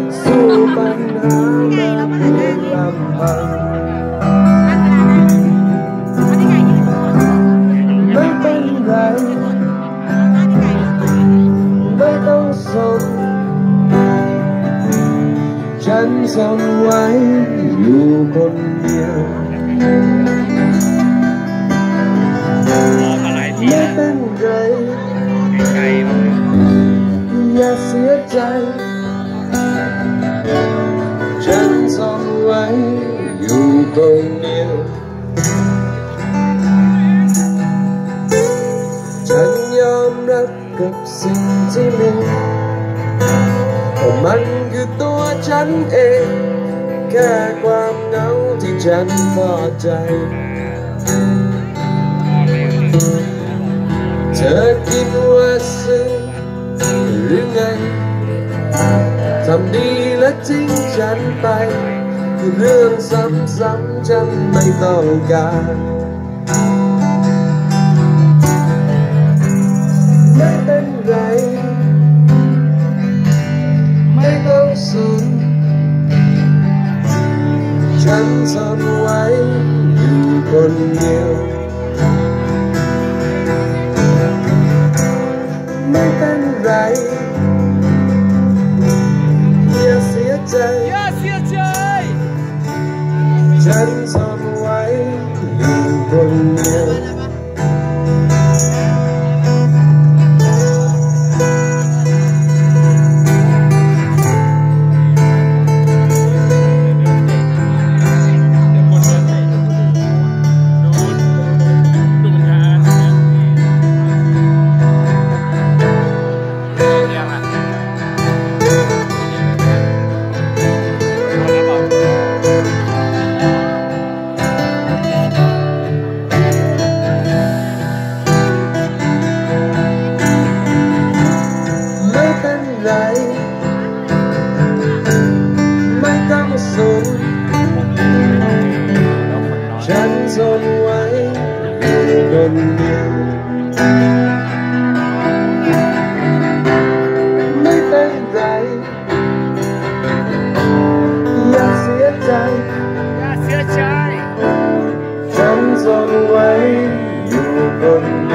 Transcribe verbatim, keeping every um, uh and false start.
สู้ปัญหามาเพียงลำพังไม่เป็นไรไม่ต้องสนฉันทนไว้อยู่คนเดียวไม่เป็นไรอย่าเสียใจฉันทนไว้อยู่คนเดียวฉันยอมรับกับสิ่งที่มีเพราะมันคือตัวฉันเองแค่ความเหงาที่ฉันพอใจเธอคิดว่าซึ้งหรือไงทำดีและทิ้งฉันไปคือเรื่องซ้ำๆฉันไม่ต้องการไม่เป็นไรไม่ต้องสนฉันทนไว้อยู่คนเดียวไม่เป็นไรอย่าเสียใจอย่าเสียใจฉันทนไว้อยู่คนเดียวไม่ต้องสนฉันทนไว้อยู่คนเดียวไม่เป็นไรอย่าเสียใจอย่าเสียใจฉันทนไว้อยู่คนเดียว